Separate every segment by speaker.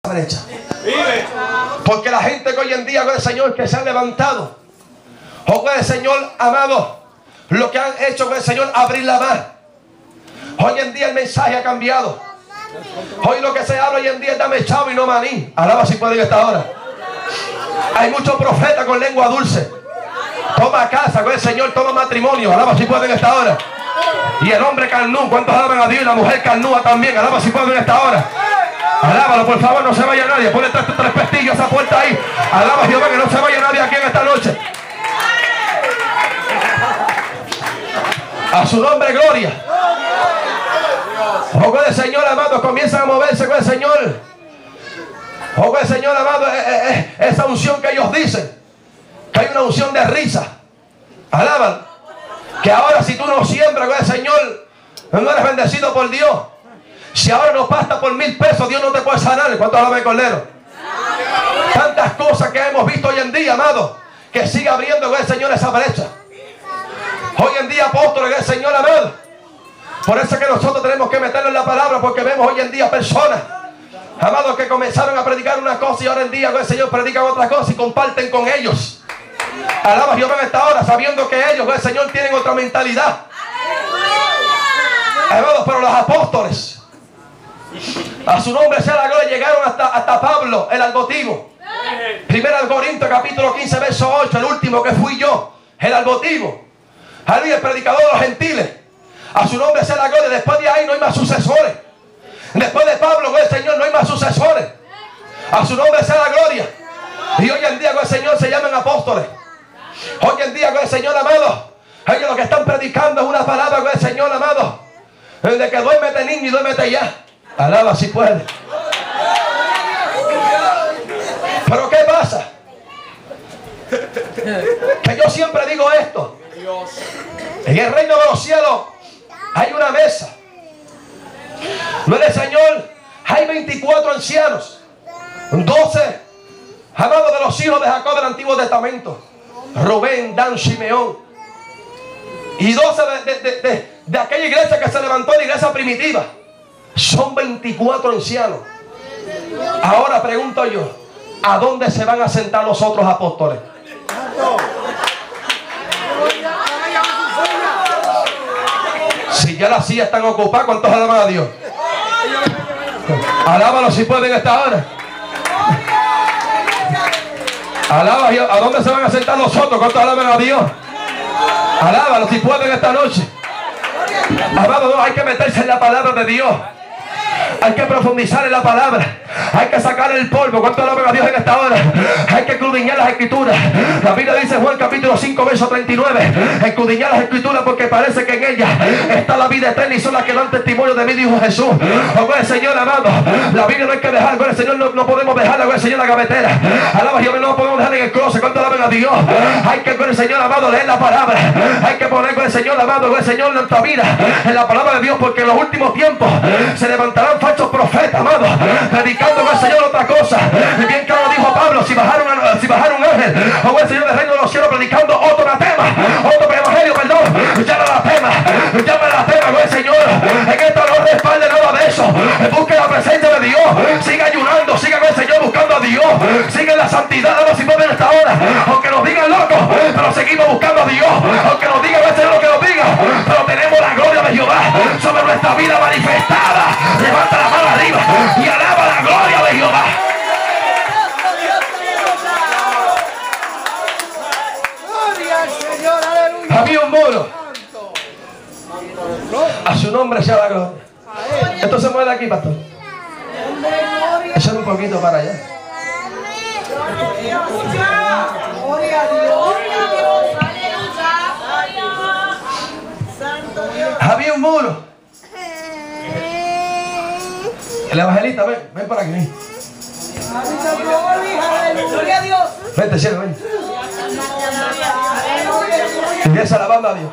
Speaker 1: brecha. Porque la gente que hoy en día, gloria al Señor, que se ha levantado, gloria al Señor, amado, lo que han hecho, gloria al Señor, abrirla más. Hoy en día el mensaje ha cambiado. Hoy lo que se habla hoy en día es dame chavo y no maní. Alaba si pueden esta hora. Hay muchos profetas con lengua dulce. Toma casa, gloria al Señor, toma matrimonio. Alaba si pueden esta hora. Y el hombre carnú, ¿cuántos alaban a Dios? Y la mujer carnúa también. Alaba si pueden esta hora. Alábalo, por favor, no se vaya nadie. Ponle tres pestillos a esa puerta ahí. Alaba a Jehová, que no se vaya nadie aquí en esta noche. A su nombre, gloria. Ojo del Señor, amado, comienzan a moverse con el Señor. Ojo del Señor, amado, esa unción que ellos dicen, que hay una unción de risa. Alábalo. Que ahora si tú no siembras con el Señor, no eres bendecido por Dios. Si ahora no pasta por 1000 pesos, Dios no te puede sanar. ¿Cuánto alaban el Cordero? Tantas cosas que hemos visto hoy en día, amado, que sigue abriendo con el Señor esa brecha. Hoy en día, apóstoles del Señor, amado. Por eso es que nosotros tenemos que meterlo en la palabra, porque vemos hoy en día personas, amados, que comenzaron a predicar una cosa y ahora en día con el Señor predican otra cosa y comparten con ellos. Alaba a Jehová en esta hora, sabiendo que ellos con el Señor tienen otra mentalidad. Amados, pero los apóstoles, a su nombre sea la gloria, llegaron hasta Pablo, el algotivo. Primera de Corintios, capítulo 15, verso 8, el último que fui yo, el algotivo. Aleluya, el predicador de los gentiles. A su nombre sea la gloria. Después de ahí no hay más sucesores. Después de Pablo con el Señor no hay más sucesores. A su nombre sea la gloria. Y hoy en día con el Señor se llaman apóstoles. Hoy en día con el Señor, amado, ellos lo que están predicando es una palabra con el Señor, amado, de que duérmete niño y duérmete ya. Alaba si puede. Pero ¿qué pasa? Que yo siempre digo esto. En el reino de los cielos hay una mesa. No es el Señor. Hay 24 ancianos, 12 amados de los hijos de Jacob del Antiguo Testamento, Rubén, Dan, Simeón, y 12 de aquella iglesia que se levantó, la iglesia primitiva. Son 24 ancianos. Ahora pregunto yo, ¿a dónde se van a sentar los otros apóstoles? Si ya las sillas están ocupadas, ¿cuántos alaban a Dios? Alábalo si pueden esta hora. Alaba, ¿a dónde se van a sentar los otros? ¿Cuántos alaban a Dios? Alábalo si pueden esta noche. Amado, hay que meterse en la palabra de Dios. Hay que profundizar en la palabra. Hay que sacar el polvo. ¿Cuánto alaban a Dios en esta hora? Hay que escudriñar las escrituras. La Biblia dice, Juan capítulo 5 verso 39, escudriñar las escrituras porque parece que en ellas está la vida eterna y son las que dan testimonio de mí, dijo Jesús. Oh, el Señor, amado, la Biblia no hay que dejar, el Señor no podemos dejarla, el Señor, la gavetera. Alaba, yo no podemos dejar en el closet. ¿Cuánto alaban a Dios? Hay que con el Señor, amado, leer la palabra. Hay que poner con el Señor, amado, con el Señor nuestra vida en la palabra de Dios, porque en los últimos tiempos se levantarán falsos profetas, amado, predicando con el Señor otra cosa. Y bien claro dijo Pablo, si bajara un ángel, o el Señor del reino de los cielos predicando otro anatema, otro evangelio, perdón, llama la tema con el Señor. En esto no respalde nada de eso. Busque la presencia de Dios, siga ayunando, siga con el Señor buscando a Dios, siga en la santidad, no si pueden esta hora, aunque nos digan locos, pero seguimos buscando a Dios, aunque nos diga el Señor lo que nos diga, pero tenemos la gloria de Jehová sobre nuestra vida manifestada. Levanta la mano arriba y alaba la gloria de Jehová. Había un muro. A su nombre sea la gloria. Esto se mueve aquí, pastor. Échale un poquito para allá. Había un muro. El evangelista, ven para aquí.
Speaker 2: Gloria a Dios.
Speaker 1: Vente, cielo, ven. Empieza alabando a Dios.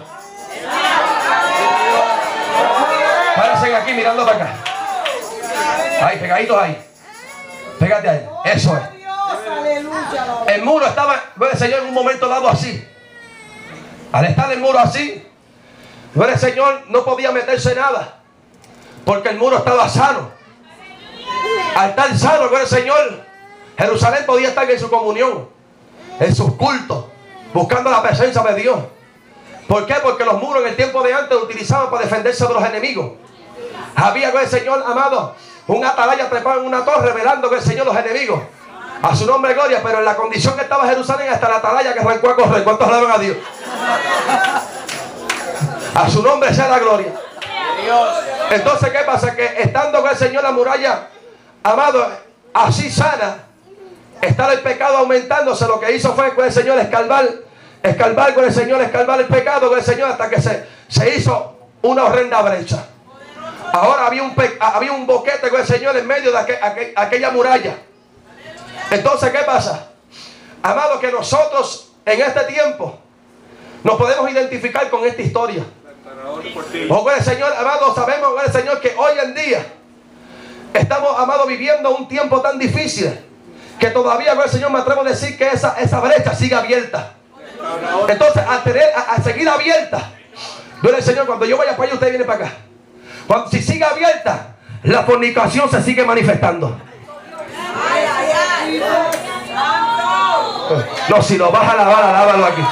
Speaker 1: Párense aquí mirando para acá. Ahí, pegaditos ahí. Pégate ahí. Eso es. El muro estaba, el Señor en un momento dado así. Al estar el muro así, el Señor no podía meterse nada, porque el muro estaba sano. Al tal sano con el Señor, Jerusalén podía estar en su comunión, en sus cultos, buscando la presencia de Dios. ¿Por qué? Porque los muros en el tiempo de antes lo utilizaban para defenderse de los enemigos. Había con el Señor, amado, un atalaya trepado en una torre velando con el Señor los enemigos. A su nombre gloria, pero en la condición que estaba Jerusalén, hasta la atalaya que arrancó a correr. ¿Cuántos alaban a Dios? A su nombre sea la gloria. Entonces, ¿qué pasa? Que estando con el Señor la muralla, amado, así sana, está el pecado aumentándose. Lo que hizo fue con el Señor escarbar con el Señor, escarbar el pecado con el Señor, hasta que se hizo una horrenda brecha. Ahora había un boquete con el Señor en medio de aquella muralla. Entonces, ¿qué pasa? Amado, que nosotros en este tiempo nos podemos identificar con esta historia. O con el Señor, amado, sabemos con el Señor que hoy en día estamos, amado, viviendo un tiempo tan difícil que todavía con el Señor me atrevo a decir que esa brecha sigue abierta. Entonces, al seguir abierta, dice el Señor, cuando yo vaya para allá, usted viene para acá. Si sigue abierta, la fornicación se sigue manifestando. No, si lo vas a alabar, alábalo aquí.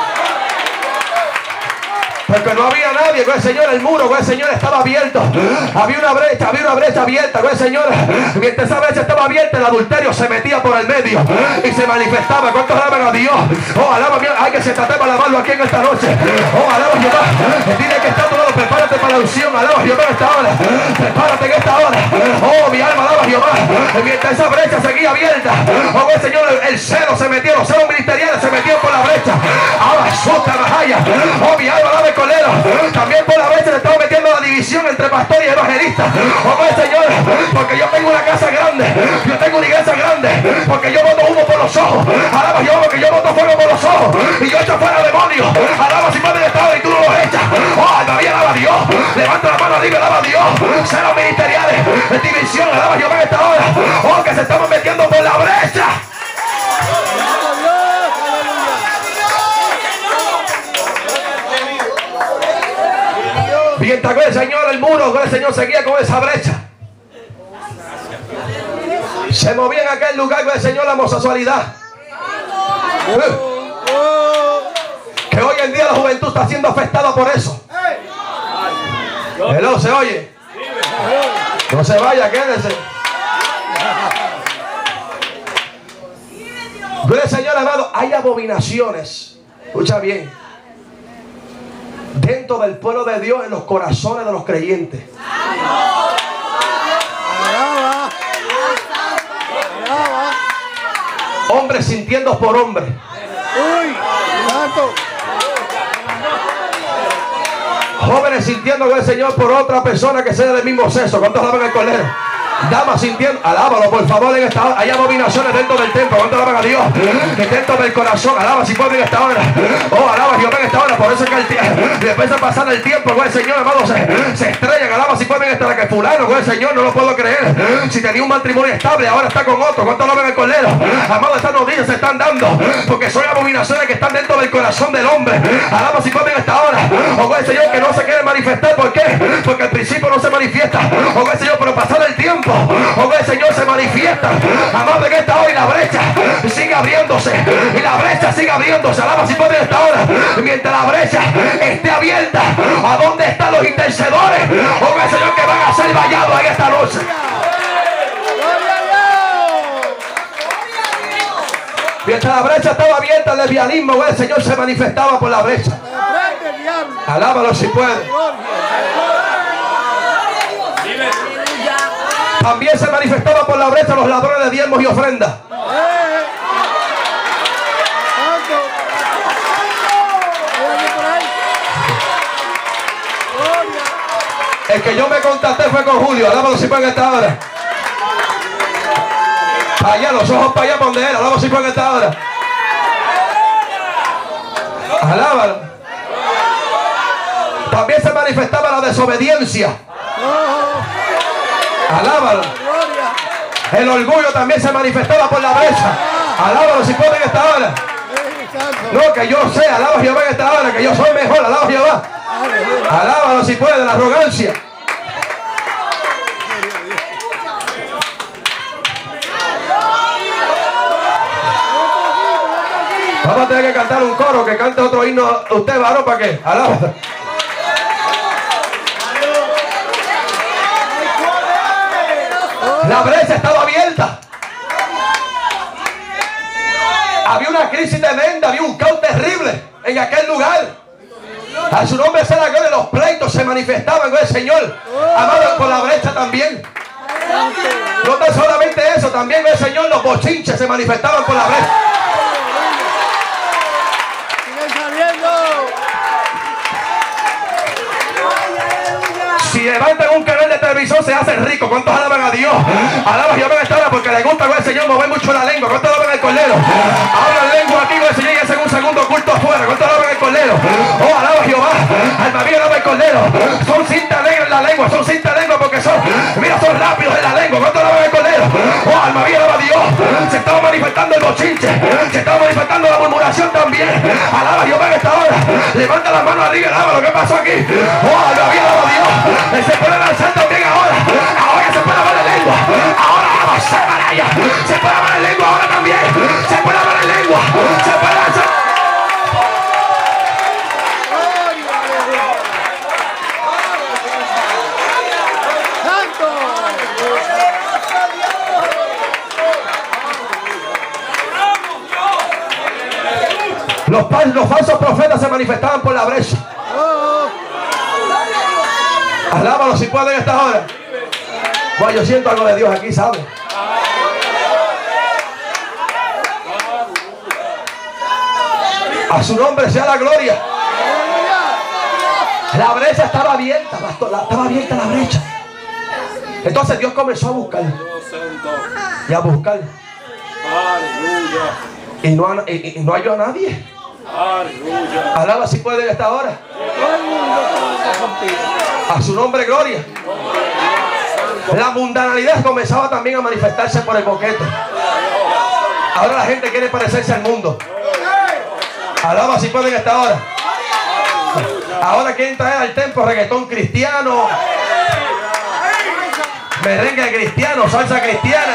Speaker 1: Porque no había nadie con el Señor, el muro con el Señor estaba abierto. Había una brecha abierta con el Señor. Mientras esa brecha estaba abierta, el adulterio se metía por el medio y se manifestaba. ¿Cuántos alaban a Dios? Oh, alaba a Dios. Hay que se trate para alabarlo aquí en esta noche. Oh, alaba a Jehová. Dile que está a tu lado, prepárate para la unción. Alaba a Jehová en esta hora. Prepárate en esta hora. Oh, mi alma alaba a Jehová. Mientras esa brecha seguía abierta, oh, el Señor, el celo se metió, los celos ministeriales se metían por la brecha. Ahora suelta Mahaya. Oh, mi alma alaba. También por la brecha le estamos metiendo la división entre pastor y evangelista. Oh, el Señor, porque yo tengo una casa grande, yo tengo una iglesia grande, porque yo boto humo por los ojos. Alaba Jehová, porque yo boto fuego por los ojos y yo echo fuera demonios. Alaba si Padre estado y tú no los echas. Oh, todavía alaba a Dios. Levanta la mano, diga alaba a Dios. Celos ministeriales, división, alaba Jehová en esta hora. Oh, que se estamos metiendo por la brecha. Mientras con el Señor, el muro con el Señor seguía con esa brecha. Se movía en aquel lugar con el Señor la homosexualidad. Que hoy en día la juventud está siendo afectada por eso. Hello, ¿se oye? No se vaya, quédese. Con el Señor, amado, hay abominaciones. Escucha bien. Dentro del pueblo de Dios, en los corazones de los creyentes. Hombres sintiendo por hombres. Jóvenes sintiendo con el Señor por otra persona que sea del mismo sexo. ¿Cuántos alaban al Cordero? Damas sintiendo, alábalo por favor en esta hora. Hay abominaciones dentro del templo. ¿Cuánto alaban a Dios? Que dentro del corazón, alaba si puede en esta hora. Oh, alaba Jehová en esta hora. Por eso es que después de pasar el tiempo con el Señor, amado, se estrellan. Alaba si puede en esta hora. Que fulano con el Señor, no lo puedo creer. Si tenía un matrimonio estable, ahora está con otro. ¿Cuánto alaban el Cordero? Amado, estas noticias se están dando porque son abominaciones que están dentro del corazón del hombre. Alaba si puede en esta hora. O con el Señor que no se quiere manifestar. ¿Por qué? Porque al principio no se manifiesta. O con el Señor, pero pasar el tiempo, o el Señor se manifiesta. Amado, en esta hora, y la brecha sigue abriéndose, y la brecha sigue abriéndose. Alaba si puede en esta hora. Mientras la brecha esté abierta, ¿a dónde están los intercedores? O el Señor que van a ser vallados en esta noche. Mientras la brecha estaba abierta, el lesbianismo, el Señor se manifestaba por la brecha. Alábalo si puede. También se manifestaba por la brecha los ladrones de diezmos y ofrendas. El que yo me contacté fue con Julio. Alábalo si puede en esta hora. Para allá, los ojos para allá para donde era. Alábalo si puede en esta hora. Alábalo. También se manifestaba la desobediencia. Alábalo. El orgullo también se manifestaba por la brecha. Alábalo si puede en esta hora. No, que yo sé, alaba a Jehová en esta hora, que yo soy mejor, alaba a Jehová. Alábalo si puede, la arrogancia. Vamos a tener que cantar un coro, que cante otro himno. Usted, varón, ¿para qué? Alaba. La brecha estaba abierta. Había una crisis tremenda, había un caos terrible en aquel lugar. A su nombre sea la gloria. Los pleitos se manifestaban con el Señor, amado, por la brecha también. No tan solamente eso, también el Señor, los bochinches se manifestaban por la brecha. Si levantan un canal de televisión se hacen ricos. ¿Cuántos alaban a Dios? Alaban a Jehová en esta hora porque le gusta con el Señor mover mucho la lengua. ¿Cuántos alaban al Cordero? Hablan lengua aquí con el Señor y hacen un segundo culto afuera. ¿Cuántos alaban al Cordero? Oh, alaba a Jehová. Alma mía, alaba al Cordero. Son cinta negra en la lengua. Son cinta lengua porque son, mira, son rápidos en la lengua. ¿Cuántos alaban al Cordero? Oh, alma mía, alaba a Dios. Se estaba manifestando el bochinche. Se estaba manifestando la murmuración también. Alaba a Jehová en esta hora. Levanta la mano arriba y alaba lo que pasó aquí. Oh, alma mía, alaba a Dios. Se puede lanzar también ahora. Ahora se puede hablar en lengua. Ahora se maraya. Se puede hablar en lengua ahora también. Se puede hablar en lengua. Se puede lanzar. Los falsos profetas se manifestaban por la brecha. Alábalo si pueden en esta hora. Bueno, yo siento algo de Dios aquí, ¿sabes? A su nombre sea la gloria. La brecha estaba abierta, pastor, estaba abierta la brecha. Entonces Dios comenzó a buscar. Y a buscar. Y no halló a nadie. Alaba si pueden en esta hora. A su nombre, gloria. La mundanalidad comenzaba también a manifestarse por el boquete. Ahora la gente quiere parecerse al mundo. Alaba si pueden esta hora. Ahora quieren traer al templo reggaetón cristiano, merengue cristiano, salsa cristiana.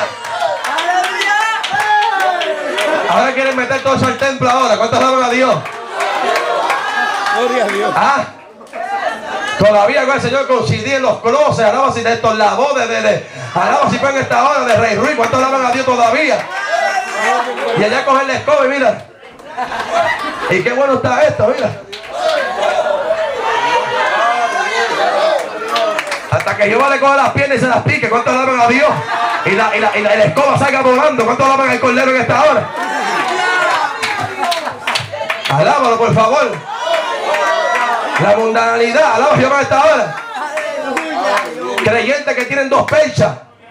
Speaker 1: Ahora quieren meter todo eso al templo ahora. ¿Cuántos alaban a Dios? Gloria a Dios. Todavía con el Señor coincidía en los closets. Alaba si de estos la boda alaba si pueden esta hora de Rey Ruiz. ¿Cuántos alaban a Dios todavía? Y allá coger la escoba y mira. Y qué bueno está esto, mira. Hasta que Jehová le coge las piernas y se las pique. ¿Cuántos alaban a Dios? Y la escoba salga volando. ¿Cuántos alaban al Cordero en esta hora? Alábalo, por favor. La mundanalidad. Alaba a Jehová en esta hora. Creyentes que tienen dos perchas.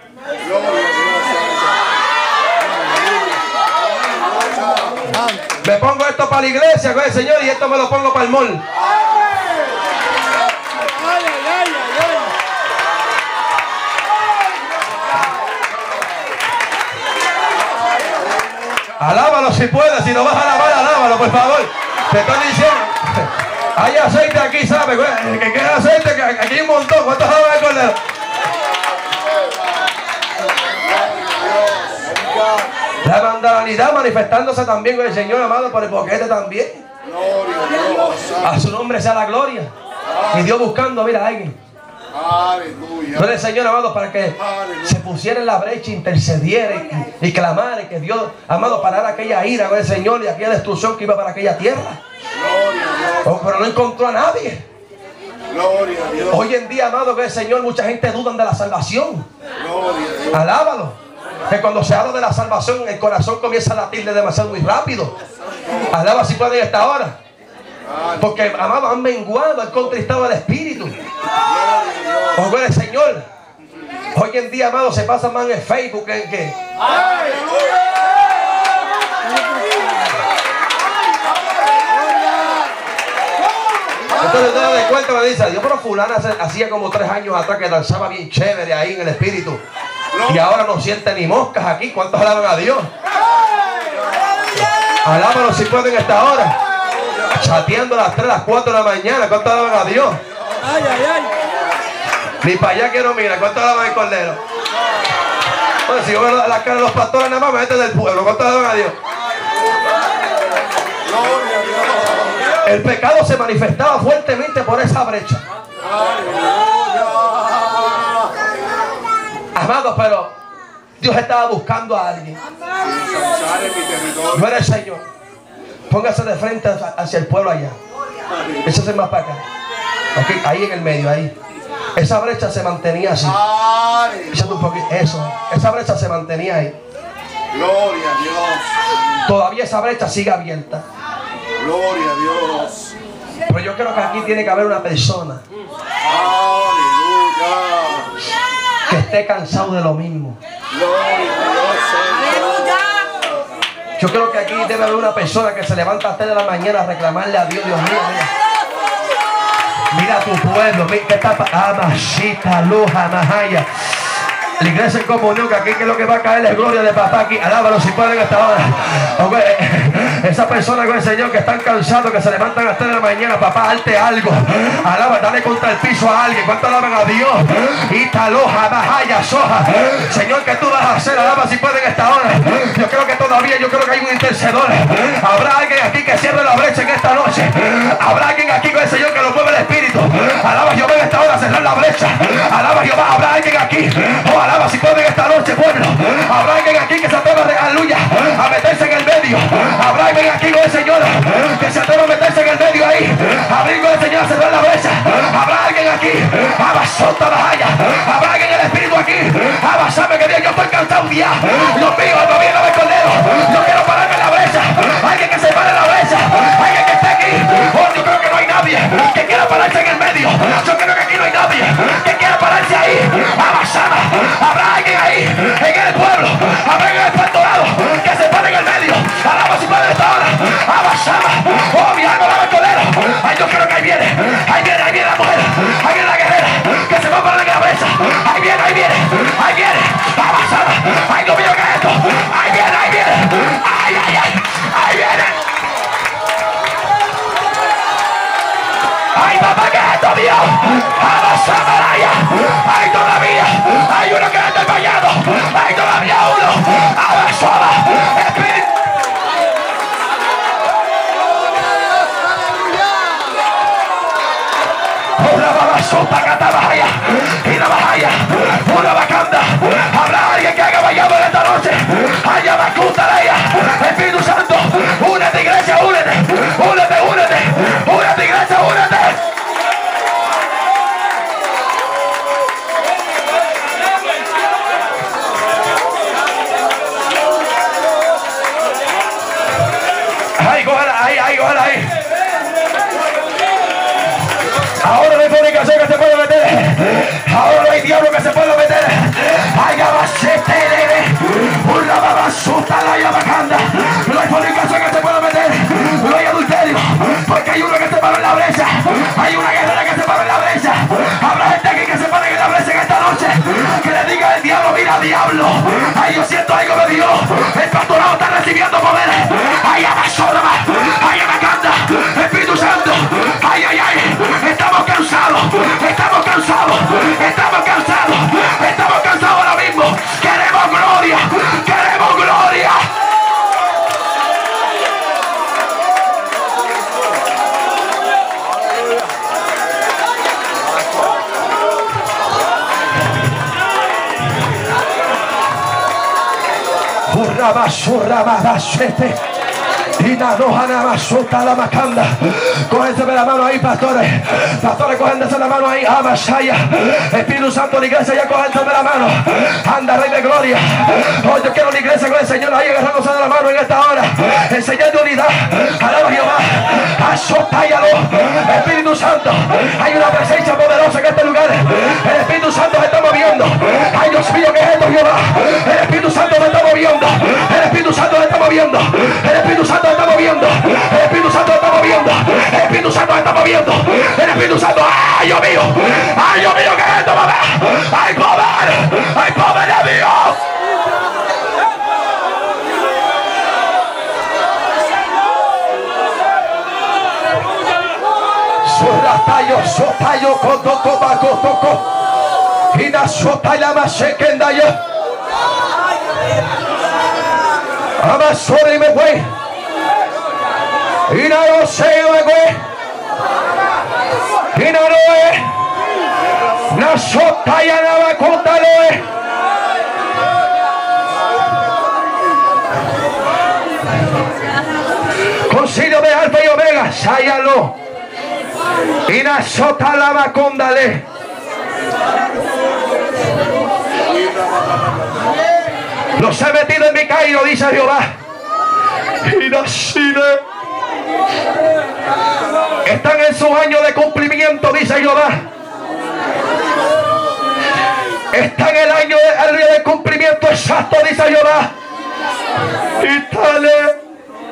Speaker 1: Me pongo esto para la iglesia con el Señor y esto me lo pongo para el mall. Alábalo si puedes, si no vas a alabar, alábalo, por favor. Te estoy diciendo, hay aceite aquí, ¿sabes? Que queda aceite, que aquí hay un montón. ¿Cuántos alaban el Cordero? La mundanalidad manifestándose también con el Señor, amado, por el boquete también. A su nombre sea la gloria. Y Dios buscando, mira, a alguien. Aleluya. No el Señor, amado, para que se pusiera en la brecha, intercediera y clamara que Dios, amado, parara aquella ira con el Señor y aquella destrucción que iba para aquella tierra. Pero no encontró a nadie. Hoy en día, amado, con el Señor, mucha gente duda de la salvación. Alábalo. Que cuando se habla de la salvación, el corazón comienza a latirle demasiado muy rápido. Alaba si pueden esta hora. Porque, amado, han menguado, han contristado el espíritu. Ojo el Señor. Hoy en día, amado, se pasa más en Facebook en que. Entonces te das cuenta, me dice, Dios, pero fulana hacía como 3 años atrás que danzaba bien chévere ahí en el espíritu. Y ahora no siente ni moscas aquí. ¿Cuántos alaban a Dios? Alábalo si pueden en esta hora. Chateando a las 3, las 4 de la mañana. ¿Cuántos alaban a Dios? Ni para allá quiero mirar. ¿Cuántos alaban el Cordero? Bueno, si yo veo la cara de los pastores nada más me meten del pueblo. ¿Cuántos alaban a Dios? El pecado se manifestaba fuertemente por esa brecha. Amados, pero Dios estaba buscando a alguien. No era el Señor. Póngase de frente hacia el pueblo allá. Échase más para acá. Okay, ahí en el medio, ahí. Esa brecha se mantenía así. Échate un poquito. Eso. Esa brecha se mantenía ahí.
Speaker 2: Gloria a Dios.
Speaker 1: Todavía esa brecha sigue abierta.
Speaker 2: Gloria a Dios.
Speaker 1: Pero yo creo que aquí tiene que haber una persona que esté cansado de lo mismo. Yo creo que aquí debe haber una persona que se levanta a las 3 de la mañana a reclamarle a Dios. Dios mío, mira. Mira tu pueblo, mira que está Amashita, Luja, Mahaya. La iglesia en comunión, que aquí que lo que va a caer es gloria de papá aquí. Alábalo si pueden esta hora. Okay. Esa persona con el Señor que están cansados, que se levantan a las 3 de la mañana, papá, hazte algo. Alaba, dale contra el piso a alguien. ¿Cuánto alaban a Dios? Italoja, Mahaya, Soja. Señor, ¿qué tú vas a hacer? Alaba si pueden esta hora. Yo creo que todavía, yo creo que hay un intercedor. Habrá alguien aquí que cierre la brecha en esta noche. Habrá alguien aquí con el Señor que lo mueve el Espíritu. Alaba Jehová en esta hora a cerrar la brecha. Alaba Jehová, habrá alguien aquí. Alaba si pueden esta noche, pueblo. Habrá alguien aquí que se atreva, aleluya, a meterse en el medio. Habrá alguien aquí con el Señor que se atreva a meterse en el medio ahí. Abrir con el Señor a cerrar la brecha. Habrá alguien aquí. Abasota Bahaya. Habrá alguien en el Espíritu aquí. Abasame que Dios, yo estoy cansado ya. Dios mío, no viene a ver cordero. Yo quiero pararme en la brecha. Alguien que se pare en la brecha. Alguien que esté aquí. Oh, yo creo que no hay nadie que quiera pararse en el medio. Yo creo que aquí no hay nadie que quiera pararse ahí. Abasama. Habrá alguien ahí en el pueblo, habrá alguien en el pastorado que se pone en el medio. Alaba si puede esta hora. Abasama. Oh, mi alma alaba el cordero. Ay, yo creo que ahí viene la mujer, ahí viene la guerrera que se va a parar en la brecha. Ahí viene. Abasama. Ay, Dios mío, ¿qué es esto? Ahí viene. Ay, ahí viene. Ay, papá, ¿qué es esto, Dios? Abasama. Ay, todavía hay uno que anda desmayado. Hay todavía uno. Abasama. Espíritu. Una babasota catabaya. Y la bahaya. Una bacanda. Habrá alguien que haga vallado en esta noche. Haya bacuta de ella. Espíritu Santo. Únete, iglesia, únete. Únete, iglesia, únete. Ahí. Ahora no hay fornicación que se pueda meter. Ahora no hay diablo que se pueda meter. Ay, una babasuta la yabacanda. No hay fornicación que se pueda meter. No hay adulterio. Porque hay uno que se para en la brecha. Hay una guerrera que se para en la brecha. Habrá gente aquí que se para en la brecha en esta noche. Que le diga al diablo, mira diablo. Ay, yo siento algo de Dios. El pastorado está recibiendo poder. Ay, abasora. Ay, abacanda. Espíritu Santo. Ay. Estamos cansados ahora mismo. Queremos gloria. Cógense de la mano ahí, pastores. Cógense la mano ahí. Amasaya. Espíritu Santo, la iglesia, ya cógense de la mano. Anda, Rey de Gloria. Oh, yo quiero la iglesia con el Señor ahí agarrándose de la mano en esta hora. El Señor de unidad. Alaba a Jehová. Azotáyalo. Espíritu Santo, hay una presencia poderosa en este lugar. El Espíritu Santo se está moviendo. Ay, Dios mío, ¿qué es esto, Jehová? El Espíritu Santo se está moviendo. El Espíritu Santo se está moviendo. El Espíritu Santo se está moviendo. El Espíritu Santo se está moviendo. El Espíritu Santo se está moviendo. El Espíritu Santo, ay, Dios mío, ¿qué es esto, mamá? Hay poder de Dios. Sotayo, toko. Y la sotaya más sequenda yo. Amasore me voy. Y no sé, y no es. No sota y nada contale. Concilio de Alfa y Omega, sáyalo. Y la sota la macóndale. Los he metido en mi caído, dice Jehová. Y nacine. Están en su año de cumplimiento, dice Jehová. Está en el año de cumplimiento exacto, dice Jehová. Y dale.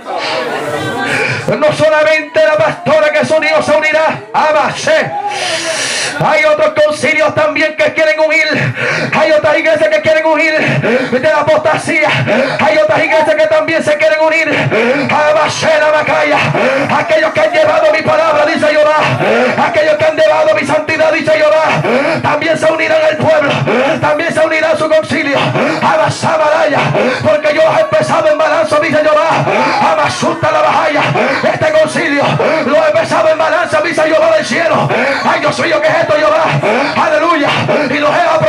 Speaker 1: No solamente la pastora que se unió se unirá. Amase. Hay otros concilios también que quieren unir. Hay otras iglesias que quieren unir de la apostasía. Hay otras iglesias que también se quieren unir. Amase la macaya. Aquellos que han llevado mi palabra, dice Jehová. Aquellos que han llevado mi santidad, dice Jehová. También se unirán al pueblo. También se unirá a su concilio. Amasabalaya. Porque yo he empezado en balanza, dice Jehová. Amasuta la bajaya. Este concilio lo he empezado en balanza, dice Jehová del cielo. Ay, Dios mío, ¿qué es esto, Jehová? Aleluya. Y los he